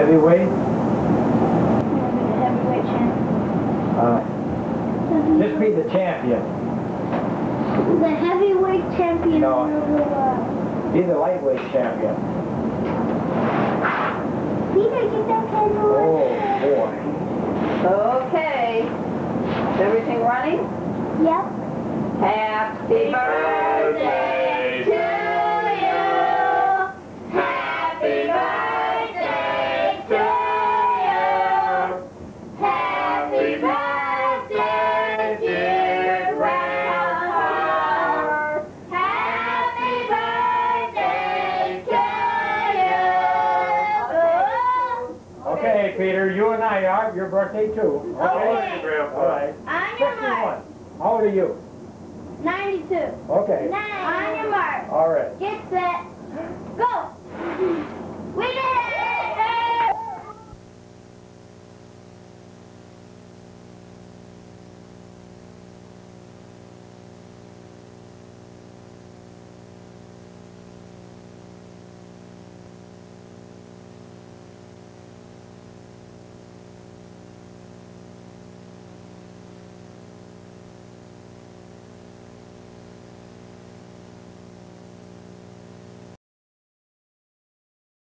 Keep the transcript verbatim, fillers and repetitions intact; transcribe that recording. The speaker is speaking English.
Heavyweight? Heavyweight champion. Uh, just be the champion. The heavyweight champion. No. of the world. Be the lightweight champion. Peter, get that candle. Oh, boy. Okay. Is everything running? Yep. Happy birthday to you. Happy birthday to you. Happy birthday, dear Grandpa. Happy birthday to you. Okay, Peter, you and I are. Your birthday, too. Okay. All right. On your mark. How old are you? ninety-two. Okay. Nine. On your mark. All right. Get set. Go.